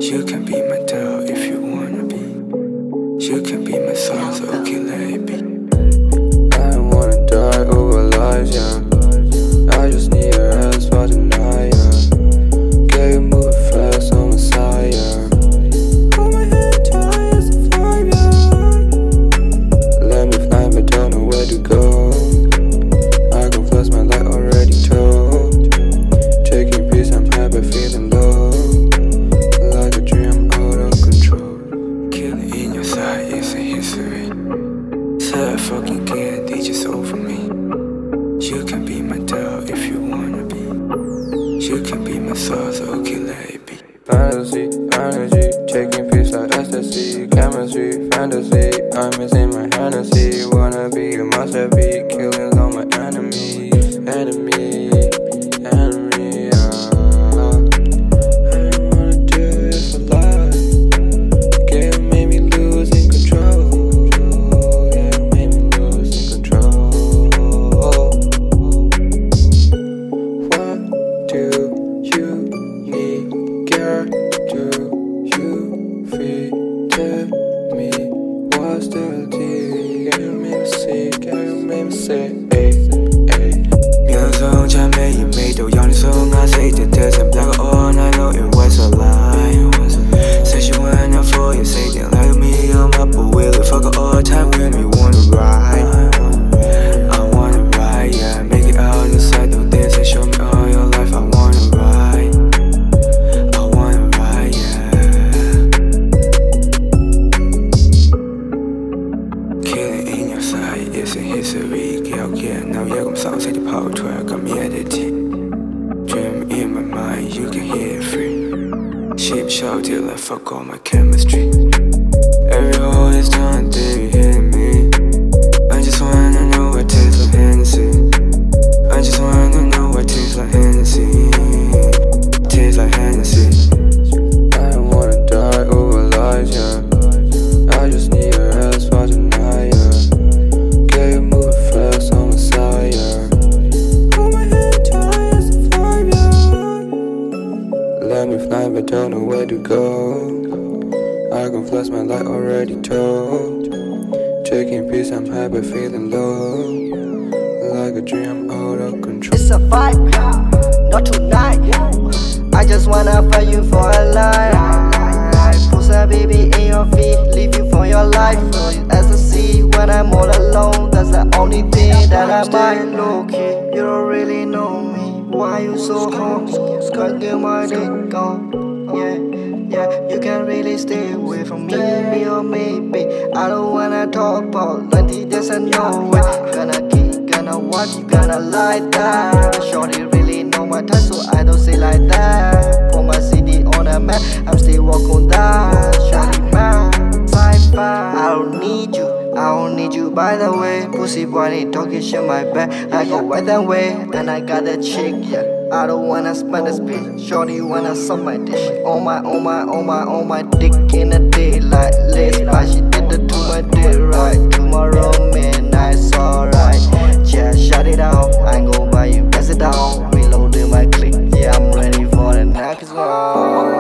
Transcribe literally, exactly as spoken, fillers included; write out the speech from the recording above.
You can be my doll if you wanna be. You can be my soul, so okay, let it be. I don't wanna die over lies, yeah. I just need your ass for tonight, yeah. Get you moving fast on my side, yeah. Hold my hand tight as a vibe, yeah. Let me fly but don't know where to go. I can flash my light already told. Taking peace, I'm happy, feeling low. Like a dream out of control. Killing in your side is a history. Sarahphoo fucking candy just over me. You can be my doll if you wanna be. You can be my soul, so okay, let it be. Fantasy, energy, taking peace like ecstasy. Chemistry, fantasy, I'm missing my Hennessy. Wanna be a masterpiece, killing all my enemies. Enemy, enemy, ah. I don't wanna do it for life. Yeah, made me lose in control. Yeah, made me lose in control. What do you need, girl? Do you feel? Tell me what's the deal? Can you make me see? Can you make me say, hey, hey? 秒钟加每一枚都要你送啊，谁的特产 Black all night long it was a lie. 谁喜欢那 for you 谁点 like me on my but will it fuck all the time with me wanna ride. I wanna ride, yeah, make it out inside don't dance and show me all your life. I wanna ride, I wanna ride, yeah. Killing in your side is a history. Girl, yeah, now yeah, I'm sound say the power track, I'm edit. Dream in my mind, you can hear it free. Sheep shout till I fuck all my chemistry. Every hole is done, they hitting me. I just wanna know what tastes like Hennessy. I just wanna know what tastes like Hennessy. Tastes like Hennessy. I don't wanna die over lies, yeah. I just need your ass for tonight, yeah. Get you moving fast on my side, yeah. Hold my hand tight as a vibe, yeah. Let me fly but don't know where to go. I can flash my light already told. Taking peace, I'm happy, feeling low. Like a dream out of control. It's a fight, not tonight. I just wanna fight you for a life. Put a baby in your feet, leave you for your life. As I see when I'm all alone, that's the only thing that I might. Low-key, you don't really know me. Why you so horny? Can't get my dick on. Yeah, yeah, you can really stay away from me, me or maybe. I don't wanna talk about nothing, there's a no way. Gonna keep, gonna watch, gonna like that. Shorty really know my touch, so I don't say like that. Put my city on a map, I'm still walking that. Shorty man, bye bye. I don't need you, I don't need you by the way. Pussy boy ain't talking shit my back. I go right that way, and I got that chick, yeah. I don't wanna spend this bitch. Shorty wanna suck my dick. On my, on my, on my, on my dick in the daylight. Late but she did it to my dick right. Tomorrow midnight, it's alright. Yeah, shut it down. I ain't gon' buy you, pass it down. Reloading my click, yeah, I'm ready for the next one.